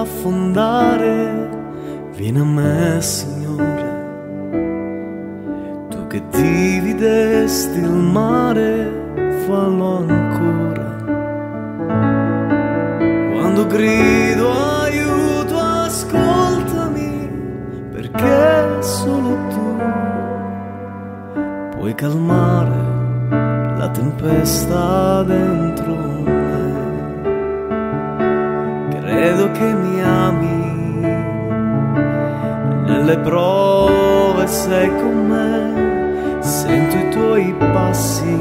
affondare, vieni a me, Signore. Tu che dividesti il mare, fallo ancora. Quando grido aiuto, ascoltami, perché solo tu puoi calmare la tempesta dentro me. Credo che mi ami, nelle prove sei con me, sento i tuoi passi,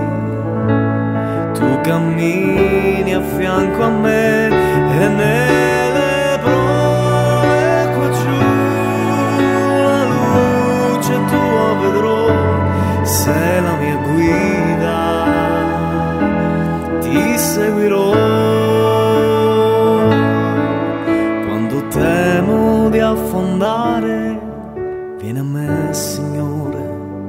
tu cammini a fianco a me e nelle prove qua giù la luce tua vedrò, sei la mia guida, ti seguirò. Quando temo di affondare, vieni a me, Signore.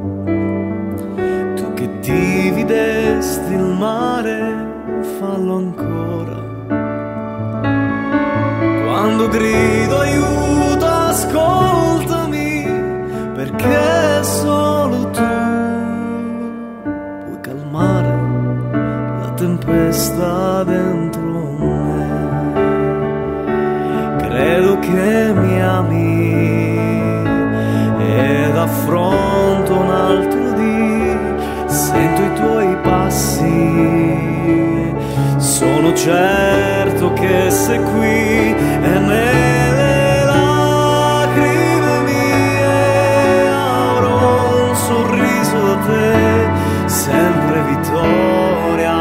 Tu che dividesti il mare, fallo ancora. Quando grido aiuto, ascoltami, perché solo tu puoi calmare la tempesta dentro me. Credo che mi ami ed affronto un altro dì, sento i tuoi passi, sono certo che sei qui e nelle lacrime mie avrò un sorriso da te, sempre vittoria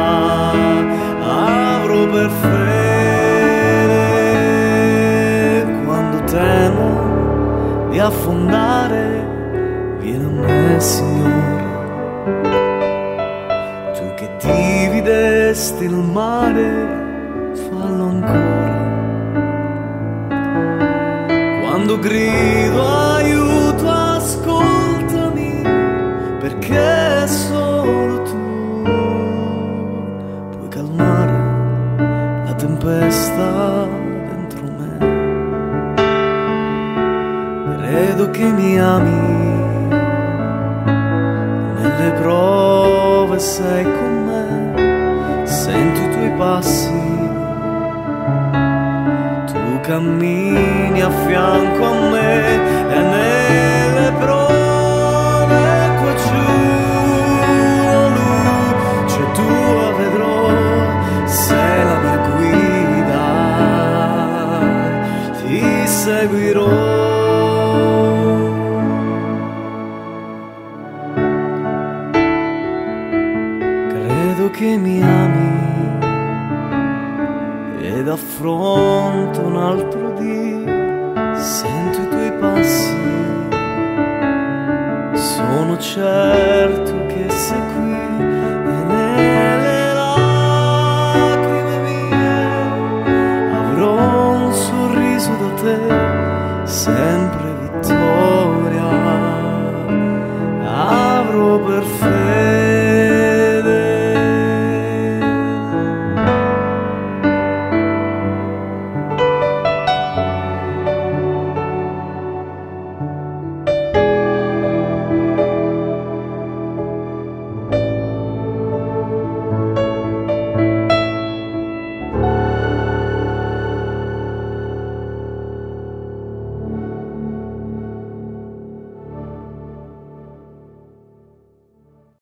avrò per fede. Quando temo di affondare, vieni a me, Signore. Tu che dividesti il mare, fallo ancora. Quando grido aiuto, ascoltami, perché solo tu puoi calmare la tempesta dentro me. Credo che mi ami, nelle prove sei con me, sento i tuoi passi, tu cammini a fianco a me e nelle prove qua giù la luce tua vedrò, sei la mia guida, ti seguirò. Che mi ami ed affronto un altro dì, sento i tuoi passi, sono certo che sei qui e nelle lacrime mie avrò un sorriso da te, sempre